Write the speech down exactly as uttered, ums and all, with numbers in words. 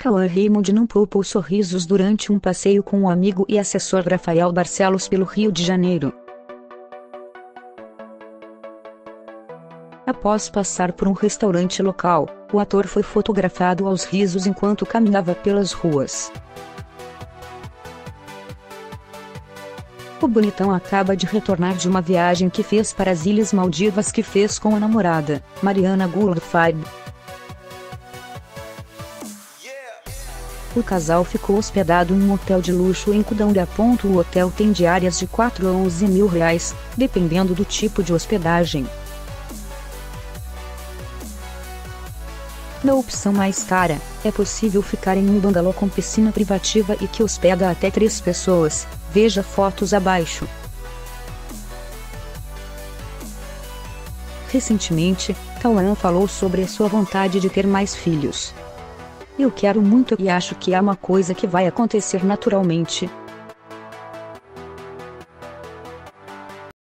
Cauã Raymond não poupou sorrisos durante um passeio com o amigo e assessor Rafael Barcelos pelo Rio de Janeiro. Após passar por um restaurante local, o ator foi fotografado aos risos enquanto caminhava pelas ruas. O bonitão acaba de retornar de uma viagem que fez para as Ilhas Maldivas que fez com a namorada, Mariana Gouldfeib. O casal ficou hospedado em um hotel de luxo em Cudanga. O hotel tem diárias de quatro a onze mil reais, dependendo do tipo de hospedagem. Na opção mais cara, é possível ficar em um bangalô com piscina privativa e que hospeda até três pessoas. Veja fotos abaixo. Recentemente, Cauã falou sobre a sua vontade de ter mais filhos. "Eu quero muito e acho que é uma coisa que vai acontecer naturalmente",